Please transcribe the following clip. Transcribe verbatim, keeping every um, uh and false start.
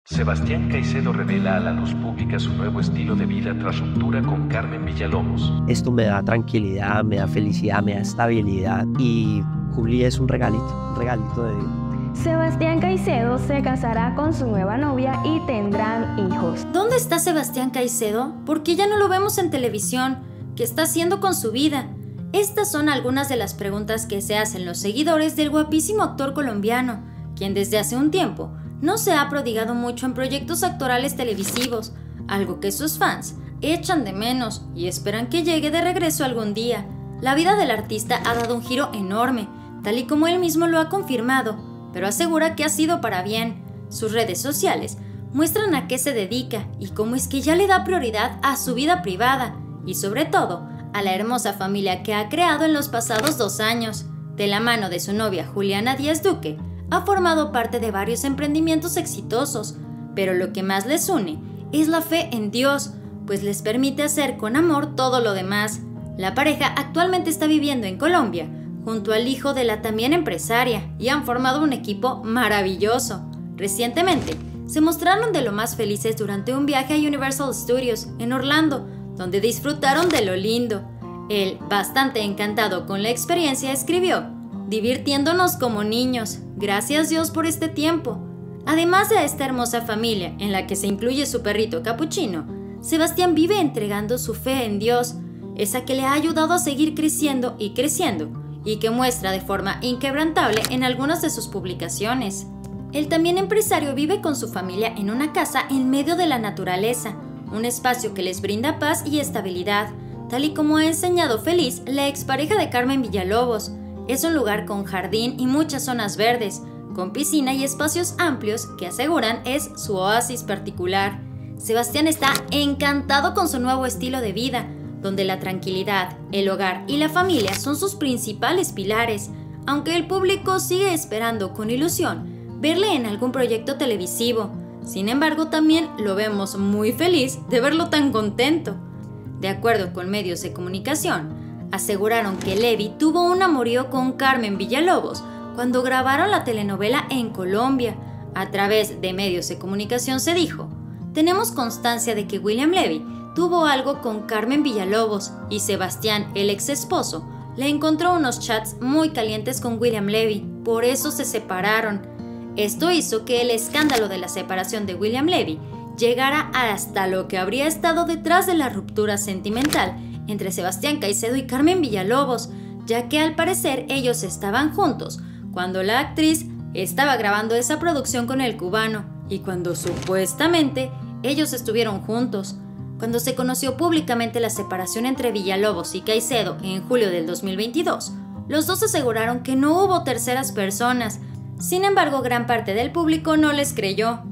Sebastián Caicedo revela a la luz pública su nuevo estilo de vida tras ruptura con Carmen Villalobos. Esto me da tranquilidad, me da felicidad, me da estabilidad y Juli es un regalito, un regalito de Dios. Sebastián Caicedo se casará con su nueva novia y tendrán hijos. ¿Dónde está Sebastián Caicedo? ¿Por qué ya no lo vemos en televisión? ¿Qué está haciendo con su vida? Estas son algunas de las preguntas que se hacen los seguidores del guapísimo actor colombiano, quien desde hace un tiempo no se ha prodigado mucho en proyectos actorales televisivos, algo que sus fans echan de menos y esperan que llegue de regreso algún día. La vida del artista ha dado un giro enorme, tal y como él mismo lo ha confirmado, pero asegura que ha sido para bien. Sus redes sociales muestran a qué se dedica y cómo es que ya le da prioridad a su vida privada y sobre todo a la hermosa familia que ha creado en los pasados dos años. De la mano de su novia Juliana Díaz Duque, ha formado parte de varios emprendimientos exitosos, pero lo que más les une es la fe en Dios, pues les permite hacer con amor todo lo demás. La pareja actualmente está viviendo en Colombia, junto al hijo de la también empresaria, y han formado un equipo maravilloso. Recientemente, se mostraron de lo más felices durante un viaje a Universal Studios en Orlando, donde disfrutaron de lo lindo. Él, bastante encantado con la experiencia, escribió: divirtiéndonos como niños, gracias Dios por este tiempo. Además de esta hermosa familia, en la que se incluye su perrito Capuchino, Sebastián vive entregando su fe en Dios, esa que le ha ayudado a seguir creciendo y creciendo, y que muestra de forma inquebrantable en algunas de sus publicaciones. El también empresario vive con su familia en una casa en medio de la naturaleza, un espacio que les brinda paz y estabilidad, tal y como ha enseñado Feliz, la expareja de Carmen Villalobos. Es un lugar con jardín y muchas zonas verdes, con piscina y espacios amplios que aseguran es su oasis particular. Sebastián está encantado con su nuevo estilo de vida, donde la tranquilidad, el hogar y la familia son sus principales pilares, aunque el público sigue esperando con ilusión verle en algún proyecto televisivo. Sin embargo, también lo vemos muy feliz de verlo tan contento. De acuerdo con medios de comunicación, aseguraron que Levi tuvo un amorío con Carmen Villalobos cuando grabaron la telenovela en Colombia. A través de medios de comunicación se dijo: tenemos constancia de que William Levy tuvo algo con Carmen Villalobos y Sebastián, el ex esposo, le encontró unos chats muy calientes con William Levy, por eso se separaron. Esto hizo que el escándalo de la separación de William Levy llegara hasta lo que habría estado detrás de la ruptura sentimental entre Sebastián Caicedo y Carmen Villalobos, ya que al parecer ellos estaban juntos cuando la actriz estaba grabando esa producción con el cubano y cuando supuestamente ellos estuvieron juntos. Cuando se conoció públicamente la separación entre Villalobos y Caicedo en julio del dos mil veintidós, los dos aseguraron que no hubo terceras personas. Sin embargo, gran parte del público no les creyó,